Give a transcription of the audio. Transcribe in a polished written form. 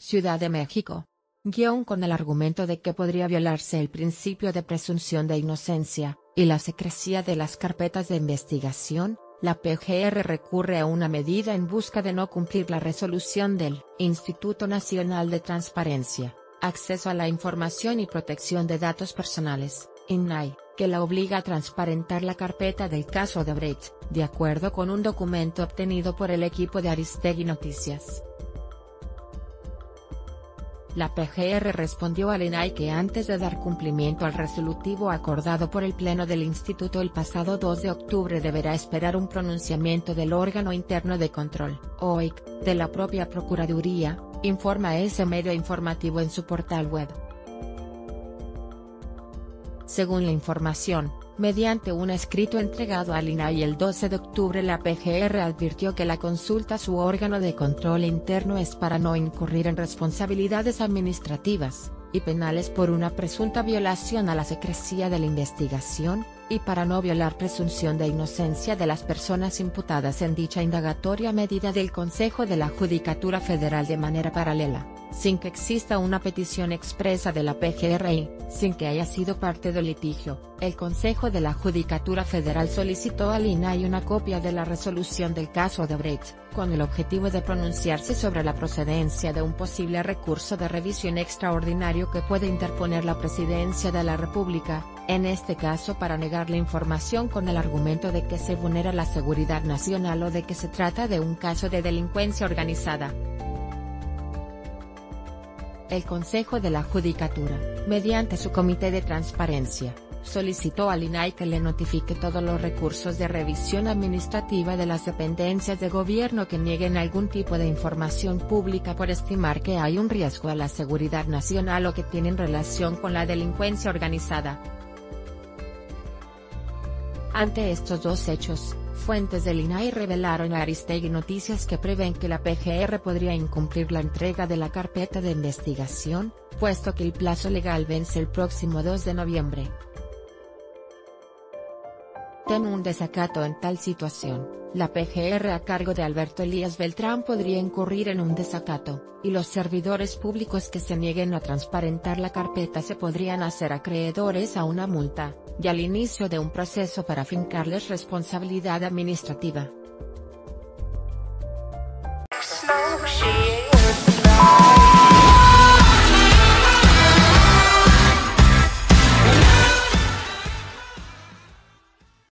Ciudad de México. Con el argumento de que podría violarse el principio de presunción de inocencia, y la secrecía de las carpetas de investigación, la PGR recurre a una medida en busca de no cumplir la resolución del Instituto Nacional de Transparencia, Acceso a la Información y Protección de Datos Personales, INAI, que la obliga a transparentar la carpeta del caso Odebrecht, de acuerdo con un documento obtenido por el equipo de Aristegui Noticias. La PGR respondió al INAI que antes de dar cumplimiento al resolutivo acordado por el Pleno del Instituto el pasado 2 de octubre deberá esperar un pronunciamiento del órgano interno de control, OIC, de la propia Procuraduría, informa ese medio informativo en su portal web. Según la información, mediante un escrito entregado al INAI el 12 de octubre la PGR advirtió que la consulta a su órgano de control interno es para no incurrir en responsabilidades administrativas y penales por una presunta violación a la secrecía de la investigación, y para no violar presunción de inocencia de las personas imputadas en dicha indagatoria medida del Consejo de la Judicatura Federal de manera paralela, sin que exista una petición expresa de la PGR y, sin que haya sido parte del litigio, el Consejo de la Judicatura Federal solicitó al INAI una copia de la resolución del caso Odebrecht, con el objetivo de pronunciarse sobre la procedencia de un posible recurso de revisión extraordinario que puede interponer la Presidencia de la República, en este caso para negar la información con el argumento de que se vulnera la seguridad nacional o de que se trata de un caso de delincuencia organizada. El Consejo de la Judicatura, mediante su Comité de Transparencia, solicitó al INAI que le notifique todos los recursos de revisión administrativa de las dependencias de gobierno que nieguen algún tipo de información pública por estimar que hay un riesgo a la seguridad nacional o que tienen relación con la delincuencia organizada. Ante estos dos hechos, fuentes del INAI revelaron a Aristegui Noticias que prevén que la PGR podría incumplir la entrega de la carpeta de investigación, puesto que el plazo legal vence el próximo 2 de noviembre. Teme un desacato en tal situación, la PGR a cargo de Alberto Elías Beltrán podría incurrir en un desacato, y los servidores públicos que se nieguen a transparentar la carpeta se podrían hacer acreedores a una multa, y al inicio de un proceso para fincarles responsabilidad administrativa.